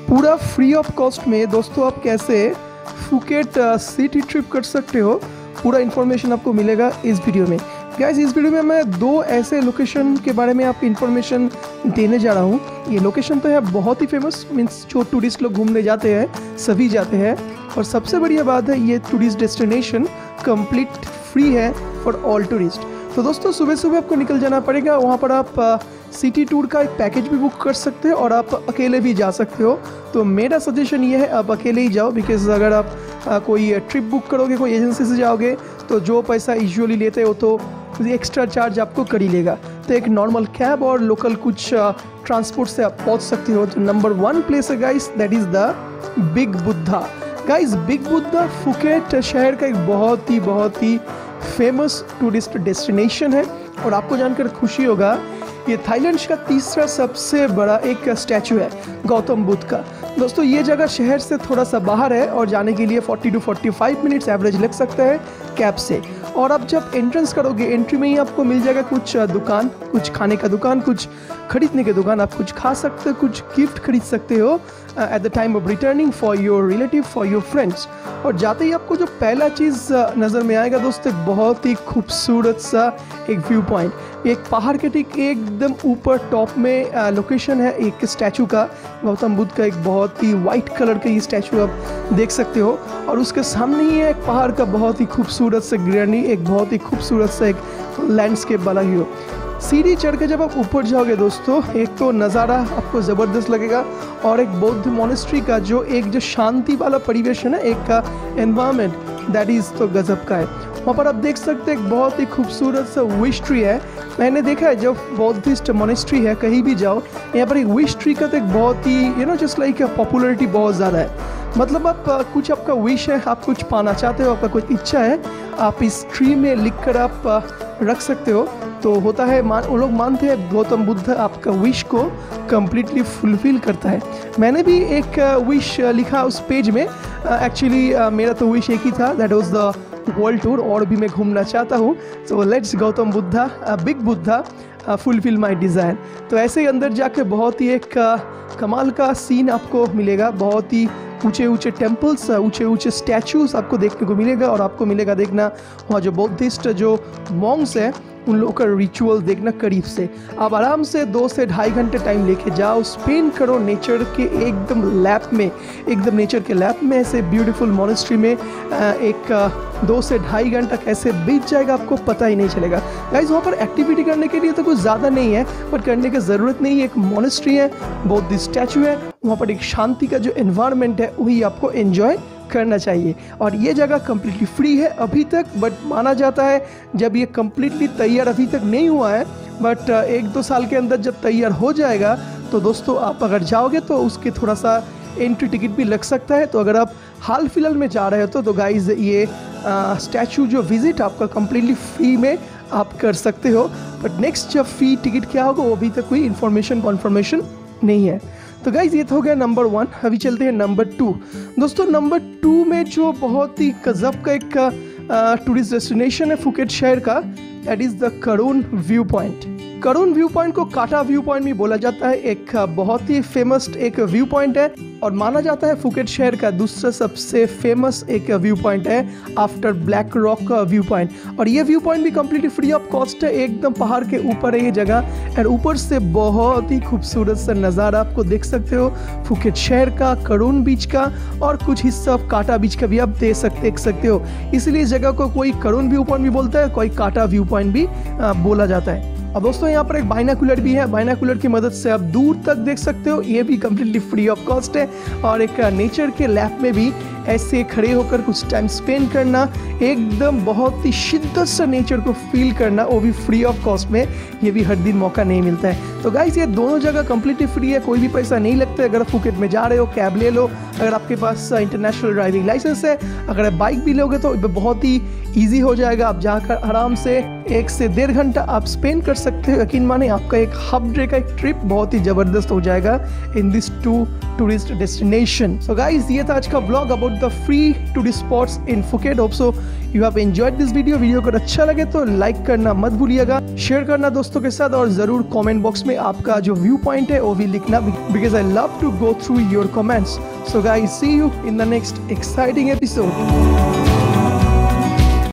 पूरा free of cost में दोस्तों आप कैसे फुकेट सिटी ट्रिप कर सकते हो, पूरा इन्फॉर्मेशन आपको मिलेगा इस वीडियो में। गाइस इस वीडियो में मैं दो ऐसे लोकेशन के बारे में आपको इन्फॉर्मेशन देने जा रहा हूँ। ये लोकेशन तो है बहुत ही फेमस, मीन्स जो टूरिस्ट लोग घूमने जाते हैं सभी जाते हैं, और सबसे बढ़िया बात है ये टूरिस्ट डेस्टिनेशन कंप्लीट फ्री है फॉर ऑल टूरिस्ट। तो दोस्तों सुबह सुबह आपको निकल जाना पड़ेगा, वहाँ पर आप सिटी टूर का एक पैकेज भी बुक कर सकते हो और आप अकेले भी जा सकते हो। तो मेरा सजेशन ये है आप अकेले ही जाओ, बिकॉज अगर आप कोई ट्रिप बुक करोगे, कोई एजेंसी से जाओगे, तो जो पैसा यूजुअली लेते हो तो एक्स्ट्रा चार्ज आपको कर ही लेगा। तो एक नॉर्मल कैब और लोकल कुछ ट्रांसपोर्ट से आप पहुँच सकते हो। तो नंबर 1 प्लेस है guys, that is the big Buddha. Guys big Buddha Phuket शहर का एक बहुत ही फेमस टूरिस्ट डेस्टिनेशन है। और आपको जानकर खुशी होगा ये थाईलैंड का तीसरा सबसे बड़ा एक स्टैचू है गौतम बुद्ध का। दोस्तों ये जगह शहर से थोड़ा सा बाहर है और जाने के लिए 40 to 45 मिनट्स एवरेज लग सकता है कैब से। और आप जब एंट्रेंस करोगे, एंट्री में ही आपको मिल जाएगा कुछ दुकान, कुछ खाने का दुकान, कुछ खरीदने के दुकान। आप कुछ खा सकते हो, कुछ गिफ्ट खरीद सकते हो at the time of returning for your relative, for your friends. और जाते ही आपको जो पहला चीज़ नज़र में आएगा दोस्तों, बहुत ही खूबसूरत सा एक व्यू पॉइंट। एक पहाड़ के ठीक एकदम ऊपर टॉप में लोकेशन है एक स्टैचू का, गौतम बुद्ध का। एक बहुत ही वाइट कलर का ये स्टैचू आप देख सकते हो, और उसके सामने ही है एक पहाड़ का बहुत ही खूबसूरत सा ग्रीनरी, एक बहुत ही खूबसूरत सा एक लैंडस्केप वाला व्यू। सीढ़ी चढ़ के जब आप ऊपर जाओगे दोस्तों, एक तो नज़ारा आपको ज़बरदस्त लगेगा, और एक बौद्ध मॉनेस्ट्री का जो शांति वाला परिवेश है ना, एक एनवायरनमेंट, दैट इज़ तो गजब का है। वहाँ पर आप देख सकते हैं एक बहुत ही खूबसूरत सा विश ट्री है। मैंने देखा है जब बौद्धिस्ट मॉनेस्ट्री है कहीं भी जाओ, यहाँ पर एक विश ट्री का तो एक बहुत ही जस्ट लाइक पॉपुलरिटी बहुत ज़्यादा है। मतलब आप कुछ आपका विश है, आप कुछ पाना चाहते हो, आपका कोई इच्छा है, आप इस ट्री में लिख कर आप रख सकते हो। तो होता है वो लोग मानते हैं गौतम बुद्ध आपका विश को कम्प्लीटली फुलफ़िल करता है। मैंने भी एक विश लिखा उस पेज में। एक्चुअली मेरा तो विश एक ही था, that was the world tour, और भी मैं घूमना चाहता हूँ। तो let's Gautam Buddha big Buddha fulfil my desire. तो ऐसे ही अंदर जाके बहुत ही एक कमाल का सीन आपको मिलेगा। बहुत ही ऊंचे टेम्पल्स, ऊंचे स्टैचूज आपको देखने को मिलेगा, और आपको मिलेगा देखना वहाँ जो बौद्धिस्ट जो मॉन्क्स हैं उन लोगों का रिचुअल देखना करीब से। आप आराम से 2 से ढाई घंटे टाइम लेके जाओ, स्पेंड करो नेचर के एकदम लैप में, एकदम नेचर के लैप में, ऐसे ब्यूटीफुल मॉनेस्ट्री में। एक 2 से ढाई घंटा कैसे बीत जाएगा आपको पता ही नहीं चलेगा। गाइस वहाँ पर एक्टिविटी करने के लिए तो कुछ ज़्यादा नहीं है, पर करने की ज़रूरत नहीं है। एक मॉनेस्ट्री है, बौद्ध स्टैचू है, वहाँ पर एक शांति का जो एनवायरनमेंट है वही आपको एंजॉय करना चाहिए। और ये जगह कम्प्लीटली फ्री है अभी तक, बट माना जाता है जब ये कम्प्लीटली तैयार अभी तक नहीं हुआ है, बट 1-2 साल के अंदर जब तैयार हो जाएगा तो दोस्तों आप अगर जाओगे तो उसके थोड़ा सा एंट्री टिकट भी लग सकता है। तो अगर आप हाल फिलहाल में जा रहे हो तो गाइज ये स्टैचू जो विजिट आपका कम्प्लीटली फ्री में आप कर सकते हो। बट नेक्स्ट जब फी टिकट क्या होगा वो अभी तक कोई कन्फर्मेशन नहीं है। तो गाइज ये तो हो गया नंबर 1। अभी चलते हैं नंबर 2। दोस्तों नंबर 2 में जो बहुत ही गजब का एक टूरिस्ट डेस्टिनेशन है फुकेट शहर का, that is the Karon view point. Karon view point को काटा व्यू पॉइंट भी बोला जाता है। एक बहुत ही फेमस एक व्यू पॉइंट है, और माना जाता है फुकेट शहर का दूसरा सबसे फेमस एक व्यू पॉइंट है आफ्टर ब्लैक रॉक का व्यू पॉइंट। और ये व्यू पॉइंट भी कम्प्लीटली फ्री ऑफ कॉस्ट है, एकदम पहाड़ के ऊपर है ये जगह, और ऊपर से बहुत ही खूबसूरत सा नज़ारा आपको देख सकते हो फुकेट शहर का, करुण बीच का, और कुछ हिस्सा काटा बीच का भी आप देख सकते हो। इसलिए इस जगह को कोई करुण व्यू पॉइंट भी बोलता है, कोई काटा व्यू पॉइंट भी बोला जाता है। अब दोस्तों यहाँ पर एक बाइनाकुलर भी है, बाइनाकुलर की मदद से आप दूर तक देख सकते हो। ये भी कम्प्लीटली फ्री ऑफ कॉस्ट है, और एक नेचर के लैप में भी ऐसे खड़े होकर कुछ टाइम स्पेंड करना, एकदम बहुत ही शिद्दत से नेचर को फील करना, वो भी फ्री ऑफ कॉस्ट में, ये भी हर दिन मौका नहीं मिलता है। तो गाइस ये दोनों जगह कम्प्लीटली फ्री है, कोई भी पैसा नहीं लगता है। अगर फुकेट में जा रहे हो कैब ले लो, अगर आपके पास इंटरनेशनल ड्राइविंग लाइसेंस है, अगर आप बाइक भी लोगे तो बहुत ही ईजी हो जाएगा। आप जाकर आराम से 1 से 1.5 घंटा आप स्पेंड कर सकते हो। यकीन माने आपका एक हाफ डे का एक ट्रिप बहुत ही ज़बरदस्त हो जाएगा in this 2 tourist destination. So guys, ये था आज का vlog about the free tourist spots in Phuket. Hope so you have enjoyed this video को अच्छा लगे तो लाइक करना मत भूलिएगा, शेयर करना दोस्तों के साथ, और ज़रूर कमेंट बॉक्स में आपका जो व्यू पॉइंट है वो भी लिखना, because I love to go through your comments. So guys, see you in the next exciting episode.